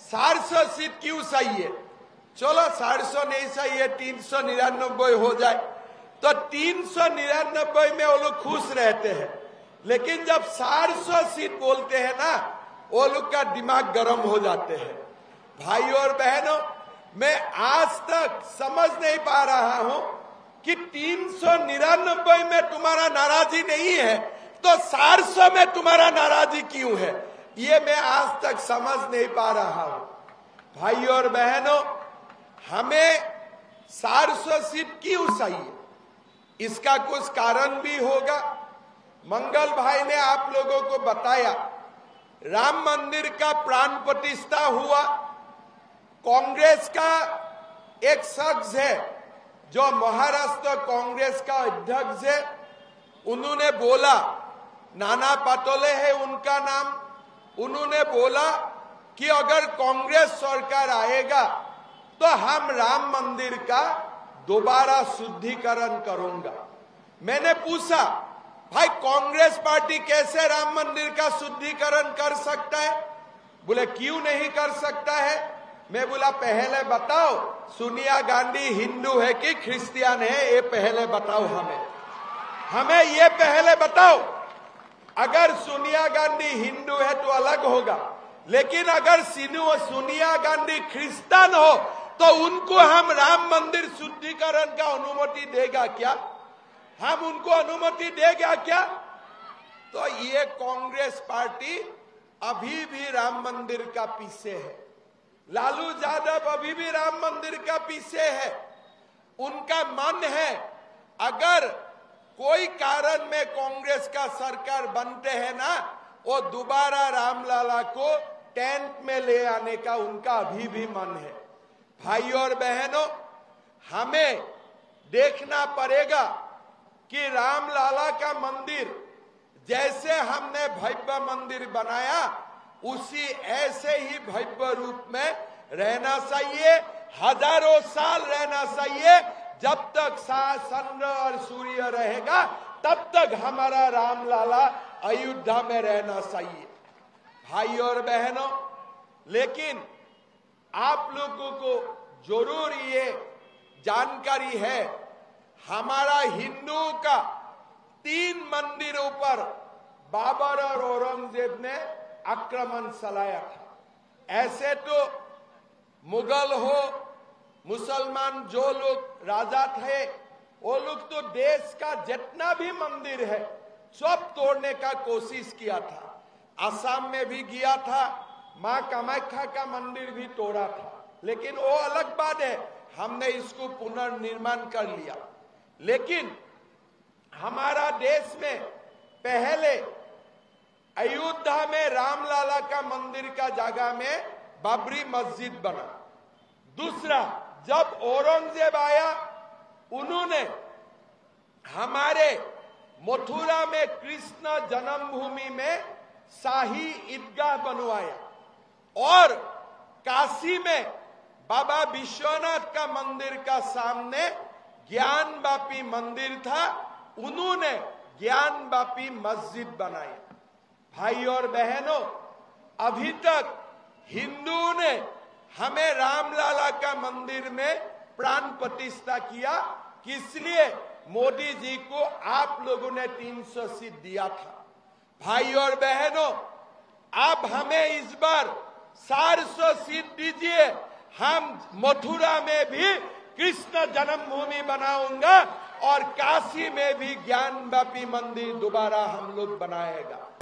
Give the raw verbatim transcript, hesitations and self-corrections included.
चार सौ सीट क्यों चाहिए? चलो चार सौ नहीं चाहिए, तीन सौ निन्यानबे हो जाए तो तीन सौ निन्यानबे में वो लोग खुश रहते हैं। लेकिन जब चार सौ सीट बोलते हैं ना, वो लोग का दिमाग गर्म हो जाते हैं। भाइयों और बहनों, मैं आज तक समझ नहीं पा रहा हूं कि तीन सौ निन्यानबे में तुम्हारा नाराजी नहीं है तो चार सौ में तुम्हारा नाराजी क्यों है, ये मैं आज तक समझ नहीं पा रहा हूं। भाइयों और बहनों, हमें चार सौ सीट क्यों चाहिए? इसका कुछ कारण भी होगा। मंगल भाई ने आप लोगों को बताया, राम मंदिर का प्राण प्रतिष्ठा हुआ। कांग्रेस का एक शख्स है जो महाराष्ट्र कांग्रेस का अध्यक्ष है, उन्होंने बोला, नाना पटोले है उनका नाम, उन्होंने बोला कि अगर कांग्रेस सरकार आएगा तो हम राम मंदिर का दोबारा शुद्धिकरण करूंगा। मैंने पूछा, भाई कांग्रेस पार्टी कैसे राम मंदिर का शुद्धिकरण कर सकता है? बोले क्यों नहीं कर सकता है? मैं बोला पहले बताओ, सोनिया गांधी हिंदू है कि क्रिश्चियन है, ये पहले बताओ हमें हमें ये पहले बताओ। अगर सोनिया गांधी हिंदू है तो अलग होगा, लेकिन अगर सोनिया गांधी क्रिश्चियन हो तो उनको हम राम मंदिर शुद्धिकरण का अनुमति देगा क्या? हम उनको अनुमति देगा क्या? तो ये कांग्रेस पार्टी अभी भी राम मंदिर का पीछे है। लालू यादव अभी भी राम मंदिर का पीछे है। उनका मन है अगर कोई कारण में कांग्रेस का सरकार बनते हैं ना, वो दोबारा रामलला को टेंट में ले आने का उनका अभी भी मन है। भाइयों और बहनों, हमें देखना पड़ेगा कि रामलला का मंदिर जैसे हमने भव्य मंदिर बनाया उसी ऐसे ही भव्य रूप में रहना चाहिए, हजारों साल रहना चाहिए। जब तक चंद्र और सूर्य रहेगा तब तक हमारा रामलला अयोध्या में रहना चाहिए। भाइयों और बहनों, लेकिन आप लोगों को जरूर ये जानकारी है, हमारा हिंदुओं का तीन मंदिरों पर बाबर और औरंगजेब ने आक्रमण चलाया था। ऐसे तो मुगल हो, मुसलमान जो लोग राजा थे, वो लोग तो देश का जितना भी मंदिर है सब तोड़ने का कोशिश किया था। असम में भी गया था, मां कामाख्या का मंदिर भी तोड़ा था, लेकिन वो अलग बात है, हमने इसको पुनर्निर्माण कर लिया। लेकिन हमारा देश में पहले अयोध्या में रामलला का मंदिर का जगह में बाबरी मस्जिद बना। दूसरा, जब औरंगजेब आया, उन्होंने हमारे मथुरा में कृष्ण जन्मभूमि में शाही ईदगाह बनवाया और काशी में बाबा विश्वनाथ का मंदिर का सामने ज्ञानवापी मंदिर था, उन्होंने ज्ञानवापी मस्जिद बनाई। भाई और बहनों, अभी तक हिंदुओं ने हमें रामलला का मंदिर में प्राण प्रतिष्ठा किया, इसलिए मोदी जी को आप लोगों ने तीन सौ सीट दिया था। भाई और बहनों, आप हमें इस बार चार सौ सीट दीजिए, हम मथुरा में भी कृष्ण जन्मभूमि बनाऊंगा और काशी में भी ज्ञानवापी मंदिर दोबारा हम लोग बनाएगा।